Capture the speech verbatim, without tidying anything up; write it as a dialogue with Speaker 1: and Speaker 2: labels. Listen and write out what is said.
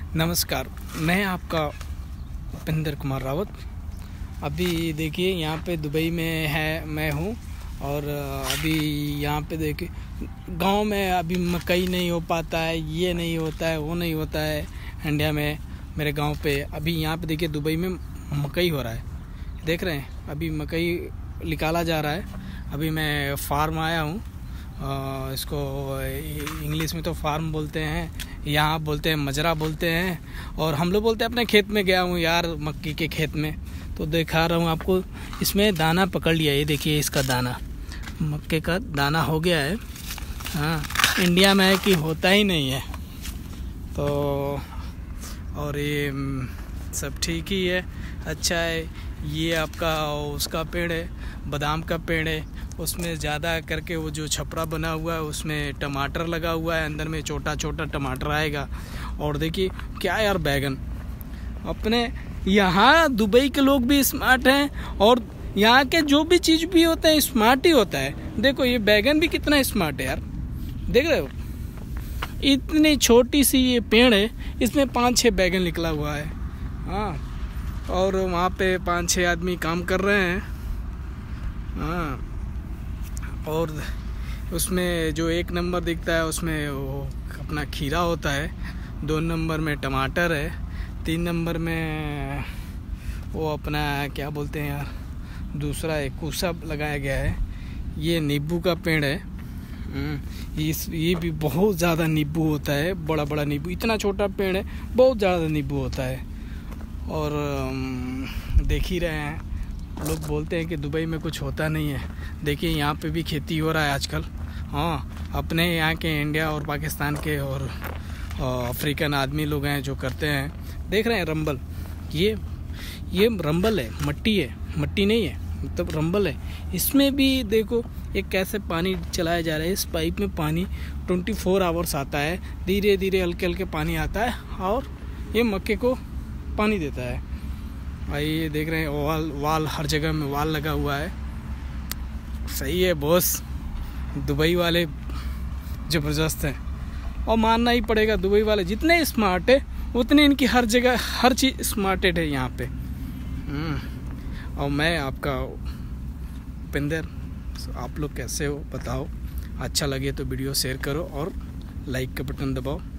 Speaker 1: नमस्कार, मैं आपका उपेंद्र कुमार रावत। अभी देखिए यहाँ पे दुबई में है मैं हूँ और अभी यहाँ पे देखिए गांव में अभी मकई नहीं हो पाता है, ये नहीं होता है, वो नहीं होता है इंडिया में। मेरे गांव पे अभी यहाँ पे देखिए दुबई में मकई हो रहा है, देख रहे हैं। अभी मकई निकाला जा रहा है। अभी मैं फार्म आया हूँ, इसको इंग्लिश में तो फार्म बोलते हैं, यहाँ बोलते हैं मजरा बोलते हैं, और हम लोग बोलते हैं अपने खेत में गया हूँ यार, मक्की के खेत में। तो दिखा रहा हूँ आपको, इसमें दाना पकड़ लिया, ये देखिए इसका दाना, मक्के का दाना हो गया है। हाँ, इंडिया में है कि होता ही नहीं है। तो और ये सब ठीक ही है, अच्छा है। ये आपका उसका पेड़ है, बादाम का पेड़ है, उसमें ज़्यादा करके वो जो छपरा बना हुआ है उसमें टमाटर लगा हुआ है, अंदर में छोटा छोटा टमाटर आएगा। और देखिए क्या यार, बैगन। अपने यहाँ दुबई के लोग भी स्मार्ट हैं और यहाँ के जो भी चीज़ भी होता है स्मार्ट ही होता है। देखो ये बैगन भी कितना स्मार्ट है यार, देख रहे हो। इतनी छोटी सी ये पेड़ है, इसमें पाँच छः बैगन निकला हुआ है। हाँ, और वहाँ पे पाँच छः आदमी काम कर रहे हैं। हाँ, और उसमें जो एक नंबर दिखता है उसमें वो अपना खीरा होता है, दो नंबर में टमाटर है, तीन नंबर में वो अपना क्या बोलते हैं यार, दूसरा एक कूसा लगाया गया है। ये नींबू का पेड़ है। इस ये भी बहुत ज़्यादा नींबू होता है, बड़ा बड़ा नींबू, इतना छोटा पेड़ है, बहुत ज़्यादा नींबू होता है। और देख ही रहे हैं, लोग बोलते हैं कि दुबई में कुछ होता नहीं है। देखिए यहाँ पे भी खेती हो रहा है आजकल। हाँ, अपने यहाँ के इंडिया और पाकिस्तान के और अफ्रीकन आदमी लोग हैं जो करते हैं। देख रहे हैं रंबल, ये ये रंबल है, मट्टी है, मट्टी नहीं है, मतलब रंबल है। इसमें भी देखो एक कैसे पानी चलाया जा रहा है। इस पाइप में पानी ट्वेंटी फोर आवर्स आता है, धीरे धीरे हल्के हल्के पानी आता है और ये मक्के को पानी देता है। भाई ये देख रहे हैं वाल वाल हर जगह में वाल लगा हुआ है। सही है बॉस, दुबई वाले ज़बरदस्त हैं और मानना ही पड़ेगा। दुबई वाले जितने स्मार्ट है उतने इनकी हर जगह हर चीज़ स्मार्टेड है यहाँ पे। और मैं आपका उपेंद्र, आप लोग कैसे हो बताओ। अच्छा लगे तो वीडियो शेयर करो और लाइक का बटन दबाओ।